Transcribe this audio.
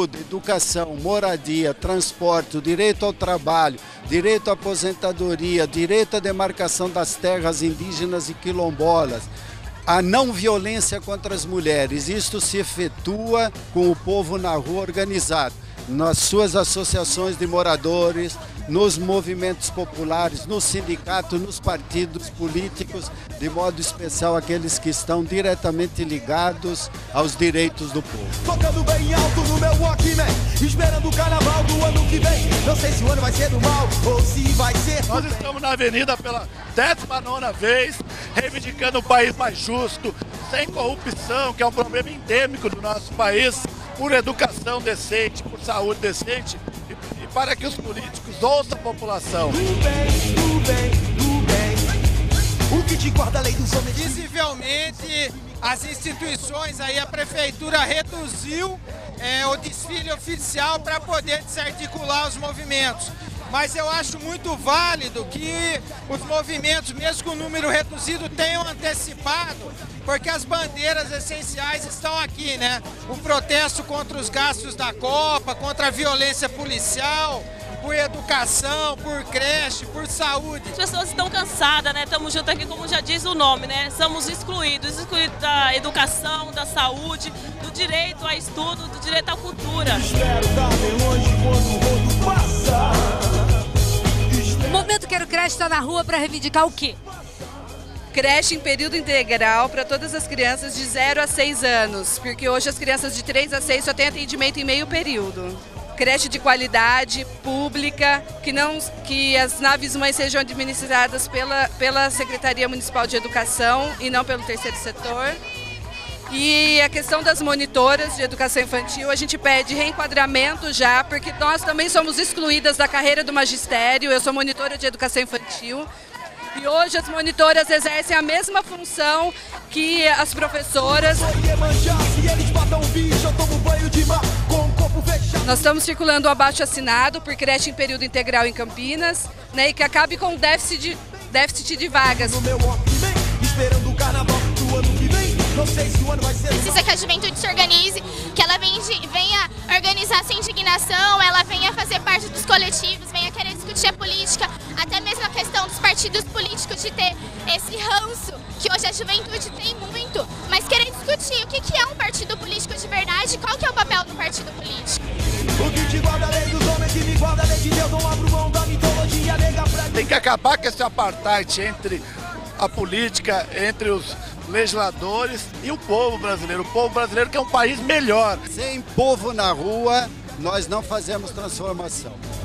saúde, educação, moradia, transporte, o direito ao trabalho, direito à aposentadoria, direito à demarcação das terras indígenas e quilombolas, a não violência contra as mulheres. Isto se efetua com o povo na rua organizado, nas suas associações de moradores, nos movimentos populares, no sindicato, nos partidos políticos, de modo especial aqueles que estão diretamente ligados aos direitos do povo. Tocando bem alto no meu Walkman, esperando o carnaval do ano que vem. Não sei se o ano vai ser do mal ou se vai ser... Nós estamos na avenida pela 19ª vez, reivindicando um país mais justo, sem corrupção, que é um problema endêmico do nosso país, por educação decente, por saúde decente e para que os políticos ouçam a população. O que te guarda a lei dos homens? Visivelmente, as instituições aí, a prefeitura reduziu o desfile oficial para poder desarticular os movimentos. Mas eu acho muito válido que os movimentos, mesmo com número reduzido, tenham antecipado, porque as bandeiras essenciais estão aqui, né? O protesto contra os gastos da Copa, contra a violência policial, por educação, por creche, por saúde. As pessoas estão cansadas, né? Estamos juntos aqui, como já diz o nome, né? Somos excluídos da educação, da saúde, do direito a estudo, do direito à cultura. Espero estar bem longe quando o mundo passar. O Movimento Quero Creche está na rua para reivindicar o quê? Creche em período integral para todas as crianças de 0 a 6 anos, porque hoje as crianças de 3 a 6 só têm atendimento em meio período. Creche de qualidade, pública, que as naves-mães sejam administradas pela Secretaria Municipal de Educação e não pelo terceiro setor. E a questão das monitoras de educação infantil, a gente pede reenquadramento já, porque nós também somos excluídas da carreira do magistério. Eu sou monitora de educação infantil. E hoje as monitoras exercem a mesma função que as professoras. Nós estamos circulando o abaixo-assinado por creche em período integral em Campinas, né, e que acabe com o déficit de vagas. Precisa que a juventude se organize, que ela venha organizar essa indignação, ela venha fazer parte dos coletivos, venha querer discutir a política, até mesmo a questão dos partidos políticos de ter esse ranço, que hoje a juventude tem muito, mas querer discutir o que é um partido político de verdade, qual que é o papel do partido político. Tem que acabar com esse apartheid entre a política, entre os legisladores e o povo brasileiro. O povo brasileiro quer um país melhor. Sem povo na rua, nós não fazemos transformação.